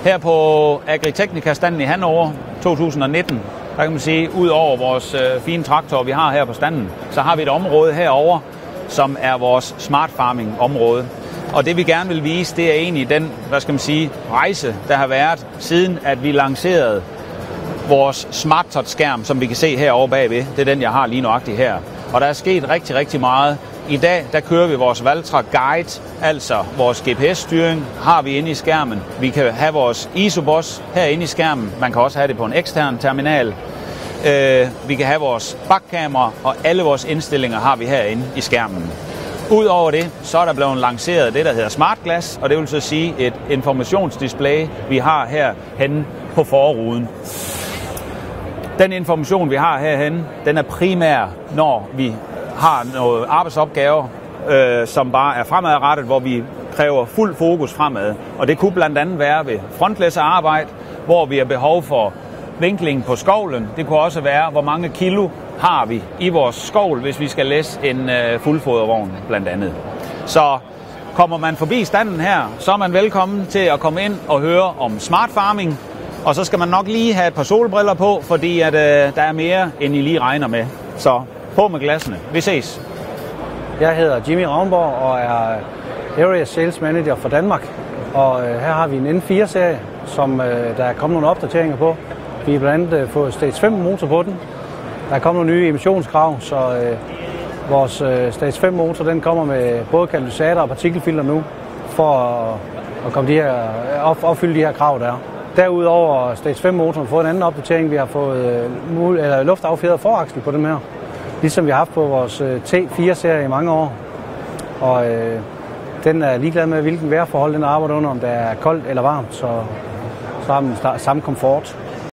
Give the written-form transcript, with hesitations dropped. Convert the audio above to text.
Her på Agritechnica-standen i Hannover 2019, der kan man sige, ud over vores fine traktorer, vi har her på standen, så har vi et område herover, som er vores smart farming område. Og det vi gerne vil vise, det er egentlig den, rejse, der har været siden, at vi lancerede vores Smart Touch skærm, som vi kan se herovre bagved. Det er den, jeg har lige nøjagtigt her. Og der er sket rigtig, rigtig meget. I dag, der kører vi vores Valtra Guide, altså vores GPS-styring, har vi inde i skærmen. Vi kan have vores ISOBOS herinde i skærmen. Man kan også have det på en ekstern terminal. Vi kan have vores bakkamera, og alle vores indstillinger har vi herinde i skærmen. Udover det, så er der blevet lanceret det, der hedder Smart Glass, og det vil så sige et informationsdisplay, vi har her henne på forruden. Den information, vi har herhenne, den er primær, når vi har nogle arbejdsopgaver, som bare er fremadrettet, hvor vi kræver fuld fokus fremad. Og det kunne blandt andet være ved frontlæsserarbejde, hvor vi har behov for vinkling på skovlen. Det kunne også være, hvor mange kilo har vi i vores skovl, hvis vi skal læse en fuldfodervogn blandt andet. Så kommer man forbi standen her, så er man velkommen til at komme ind og høre om smart farming. Og så skal man nok lige have et par solbriller på, fordi at, der er mere, end I lige regner med. Så på med glassene. Vi ses. Jeg hedder Jimmy Ravnborg og er Area Sales Manager for Danmark. Og her har vi en N4-serie, som der er kommet nogle opdateringer på. Vi har blandt andet fået Stage 5 motor på den. Der er kommet nogle nye emissionskrav, så vores Stage 5 motor den kommer med både katalysator og partikelfilter nu, for at komme opfylde de her krav, der er. Derudover Stage 5 motoren har fået en anden opdatering. Vi har fået luftaffjedret foraksel på dem her, ligesom vi har haft på vores T4-serie i mange år. Og den er ligeglad med, hvilken vejrforhold den arbejder under, om det er koldt eller varmt, så har den samme komfort.